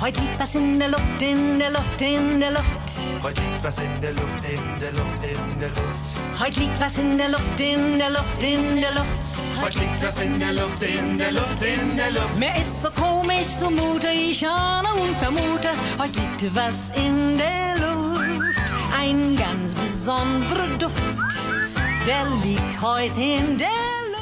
Heut liegt was in der Luft, in der Luft, in der Luft. Heut liegt was in der Luft, in der Luft, in der Luft. Heut liegt was in der Luft, in der Luft, in der Luft. Heut liegt was in der Luft, in der Luft, in der Luft. Mir ist so komisch, so mute ich ahne und vermute, heut liegt was in der Luft. Ein ganz besonderer Duft, der liegt heut in der Luft.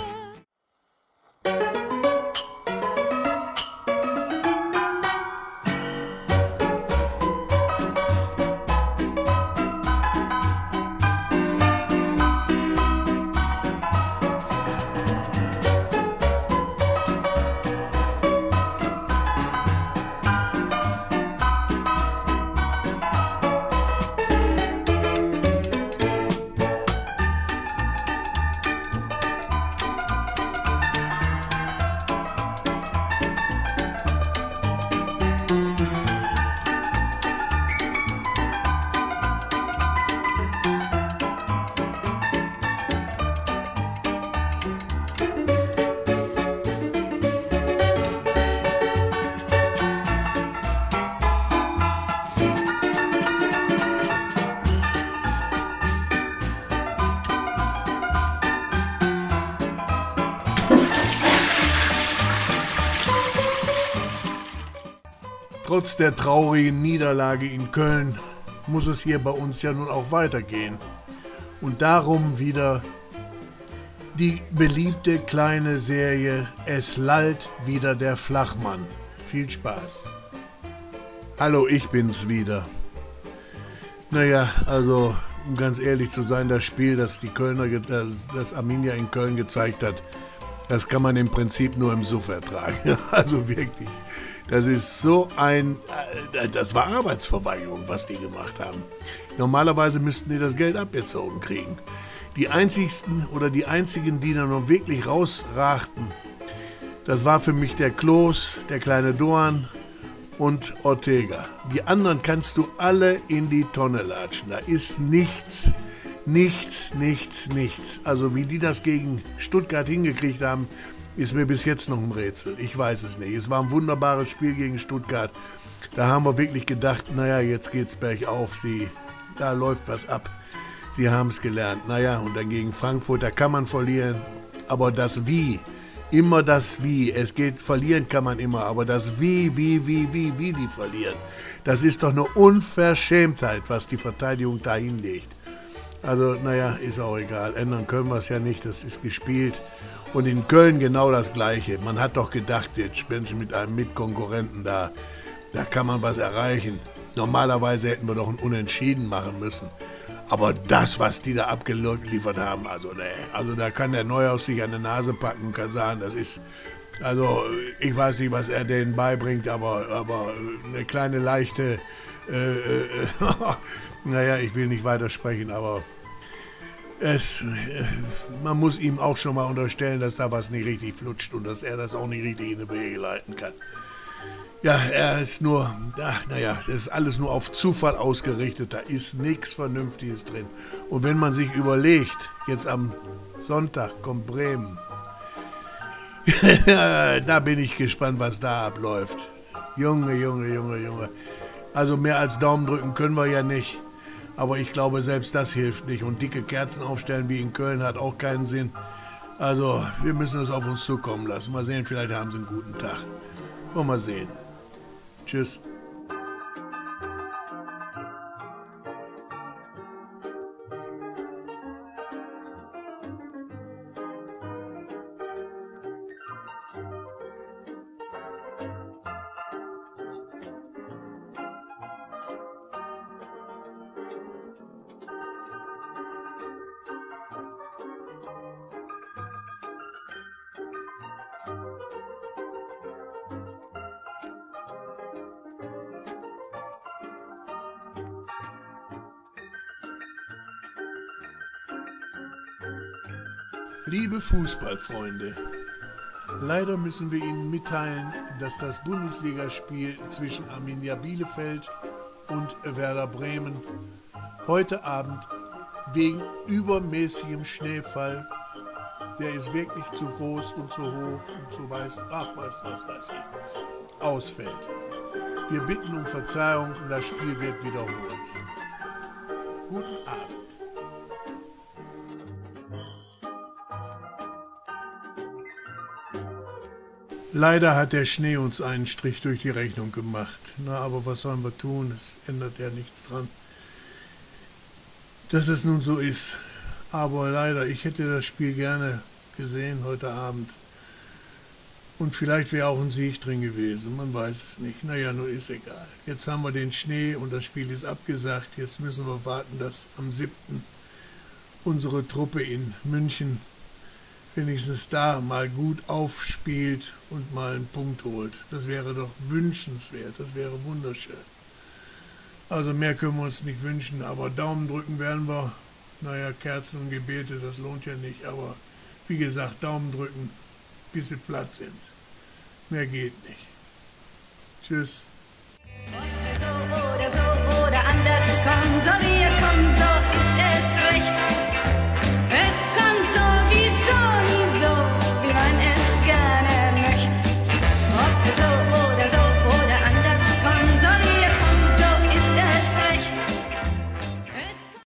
Trotz der traurigen Niederlage in Köln muss es hier bei uns ja nun auch weitergehen. Und darum wieder die beliebte kleine Serie Es lallt wieder der Flachmann. Viel Spaß. Hallo, ich bin's wieder. Naja, also um ganz ehrlich zu sein, das Spiel, das das Arminia in Köln gezeigt hat, das kann man im Prinzip nur im Suff ertragen. Also wirklich. Das ist so das war Arbeitsverweigerung, was die gemacht haben. Normalerweise müssten die das Geld abgezogen kriegen. Die einzigen, die da noch wirklich rausragten, das war für mich der Klos, der kleine Doan und Ortega. Die anderen kannst du alle in die Tonne latschen. Da ist nichts. Also wie die das gegen Stuttgart hingekriegt haben, ist mir bis jetzt noch ein Rätsel. Ich weiß es nicht. Es war ein wunderbares Spiel gegen Stuttgart. Da haben wir wirklich gedacht, naja, jetzt geht's bergauf. Da läuft was ab. Sie haben es gelernt. Naja, und dann gegen Frankfurt, da kann man verlieren. Aber das Wie, immer das Wie. Verlieren kann man immer, aber das Wie die verlieren. Das ist doch eine Unverschämtheit, was die Verteidigung da hinlegt. Also, naja, ist auch egal. Ändern können wir es ja nicht, das ist gespielt. Und in Köln genau das Gleiche. Man hat doch gedacht, jetzt Menschen mit einem Mitkonkurrenten da kann man was erreichen. Normalerweise hätten wir doch ein Unentschieden machen müssen. Aber das, was die da abgeliefert haben, also da kann der Neuhaus sich an die Nase packen und kann sagen, das ist, also ich weiß nicht, was er denen beibringt, aber eine kleine leichte, naja, ich will nicht weitersprechen, aber man muss ihm auch schon mal unterstellen, dass da was nicht richtig flutscht und dass er das auch nicht richtig in die Wege leiten kann. Ja, er ist nur, das ist alles nur auf Zufall ausgerichtet, da ist nichts Vernünftiges drin. Und wenn man sich überlegt, jetzt am Sonntag kommt Bremen, da bin ich gespannt, was da abläuft. Junge. Also mehr als Daumen drücken können wir ja nicht. Aber ich glaube, selbst das hilft nicht. Und dicke Kerzen aufstellen wie in Köln hat auch keinen Sinn. Also, wir müssen es auf uns zukommen lassen. Mal sehen, vielleicht haben sie einen guten Tag. Wollen wir mal sehen. Tschüss. Liebe Fußballfreunde, leider müssen wir Ihnen mitteilen, dass das Bundesligaspiel zwischen Arminia Bielefeld und Werder Bremen heute Abend wegen übermäßigem Schneefall, der ist wirklich zu groß und zu hoch und zu weiß, was weiß ich, ausfällt. Wir bitten um Verzeihung und das Spiel wird wiederholt. Guten Abend. Leider hat der Schnee uns einen Strich durch die Rechnung gemacht. Na, aber was sollen wir tun? Es ändert ja nichts dran, dass es nun so ist. Aber leider, ich hätte das Spiel gerne gesehen heute Abend. Und vielleicht wäre auch ein Sieg drin gewesen, man weiß es nicht. Naja, nun ist egal. Jetzt haben wir den Schnee und das Spiel ist abgesagt. Jetzt müssen wir warten, dass am 7. unsere Truppe in München wenigstens da mal gut aufspielt und mal einen Punkt holt. Das wäre doch wünschenswert, das wäre wunderschön. Also mehr können wir uns nicht wünschen, aber Daumen drücken werden wir. Naja, Kerzen und Gebete, das lohnt ja nicht, aber wie gesagt, Daumen drücken, bis sie platt sind. Mehr geht nicht. Tschüss. So oder anders, kommt so wie